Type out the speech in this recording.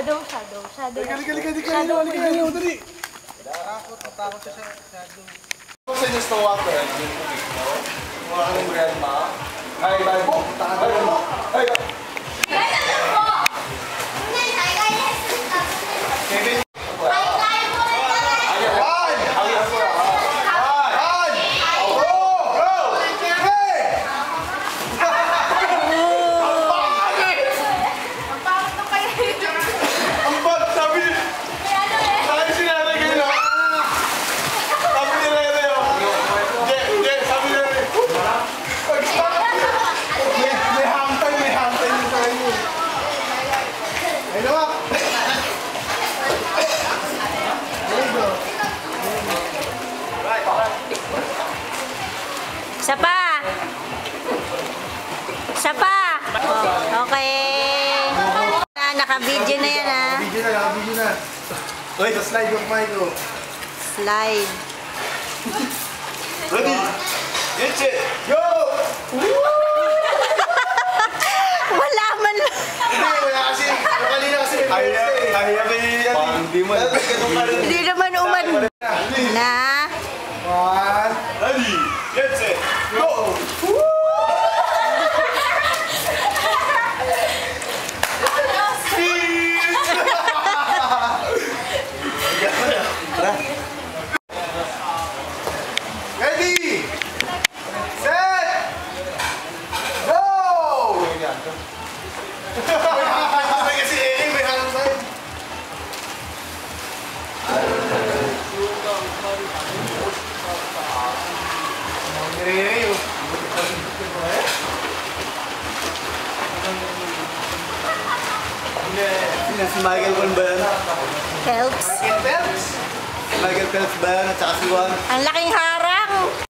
Shadow. Shadow. Dali. Takot siya sa shadow. Kung sa just water, wala kang grandma. Ay, po. Ay, mo. Ay, Kevin. Isa pa. Okay. Naka-video na yan, ha? Naka-video na. Wait, slide yung mic ko. Slide. Ready? Get it! Go! Wala man lang. Wala kasi. Kanina kasi may Hindi naman uman. Na. One. Ready? Get it! Go! Ready! Set! Go! May kasi may harang sa'yo. Si Michael Phelps ba yan? Phelps. Michael Phelps ba yan? At saka si Juan? Ang laking harang.